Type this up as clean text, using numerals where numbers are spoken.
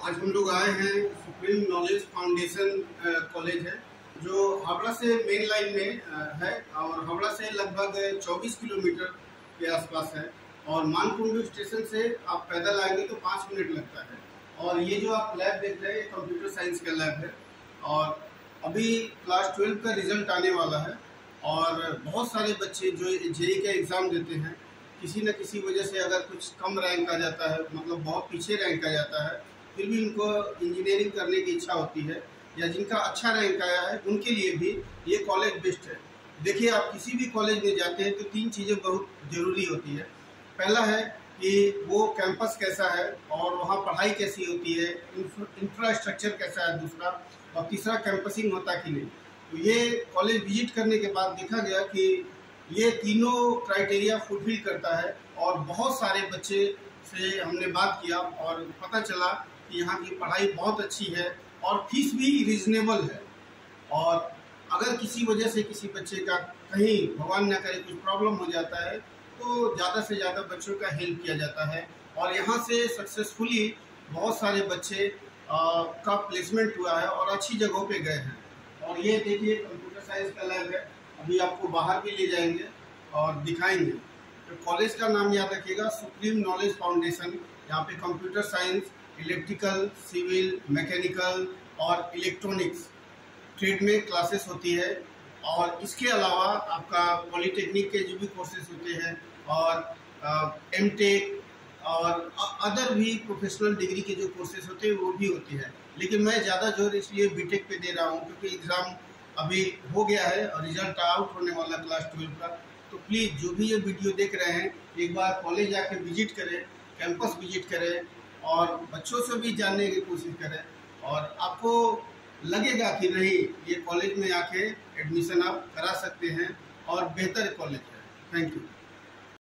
आज हम लोग आए हैं सुप्रीम नॉलेज फाउंडेशन कॉलेज है जो हावड़ा से मेन लाइन में है और हावड़ा से लगभग 24 किलोमीटर के आसपास है और मानकुंड स्टेशन से आप पैदल आएंगे तो 5 मिनट लगता है। और ये जो आप लैब देख रहे हैं कंप्यूटर साइंस का लैब है और अभी क्लास 12 का रिजल्ट आने वाला है और बहुत सारे बच्चे जो जेईई का एग्ज़ाम देते हैं किसी न किसी वजह से अगर कुछ कम रैंक आ जाता है, मतलब बहुत पीछे रैंक आ जाता है, फिर भी उनको इंजीनियरिंग करने की इच्छा होती है या जिनका अच्छा रैंक आया है उनके लिए भी ये कॉलेज बेस्ट है। देखिए, आप किसी भी कॉलेज में जाते हैं तो 3 चीज़ें बहुत ज़रूरी होती है। पहला है कि वो कैंपस कैसा है और वहाँ पढ़ाई कैसी होती है, इंफ्रास्ट्रक्चर कैसा है दूसरा, और तीसरा कैंपसिंग होता कि नहीं। तो ये कॉलेज विजिट करने के बाद देखा गया कि ये तीनों क्राइटेरिया फुलफिल करता है और बहुत सारे बच्चे से हमने बात किया और पता चला कि यहाँ की पढ़ाई बहुत अच्छी है और फीस भी रीजनेबल है। और अगर किसी वजह से किसी बच्चे का कहीं भगवान न करे कुछ प्रॉब्लम हो जाता है तो ज़्यादा से ज़्यादा बच्चों का हेल्प किया जाता है और यहाँ से सक्सेसफुली बहुत सारे बच्चे का प्लेसमेंट हुआ है और अच्छी जगहों पे गए हैं। और ये देखिए कंप्यूटर साइंस का लैब है, अभी आपको बाहर भी ले जाएंगे और दिखाएंगे। तो कॉलेज का नाम याद रखिएगा, सुप्रीम नॉलेज फाउंडेशन। यहाँ पे computer science, electrical, civil, mechanical और इलेक्ट्रॉनिक्स ट्रेड में क्लासेस होती है। और इसके अलावा आपका पॉलीटेक्निक के जो भी कोर्सेज होते हैं और एमटेक और अदर भी प्रोफेशनल डिग्री के जो कोर्सेज होते हैं वो भी होती है। लेकिन मैं ज़्यादा जोर इसलिए बीटेक पे दे रहा हूँ क्योंकि एग्ज़ाम अभी हो गया है और रिजल्ट आउट होने वाला क्लास 12 का। तो प्लीज़ जो भी ये वीडियो देख रहे हैं एक बार कॉलेज आके विजिट करें, कैंपस विजिट करें और बच्चों से भी जानने की कोशिश करें और आपको लगेगा कि नहीं, ये कॉलेज में आके एडमिशन आप करा सकते हैं और बेहतर कॉलेज है। Thank you.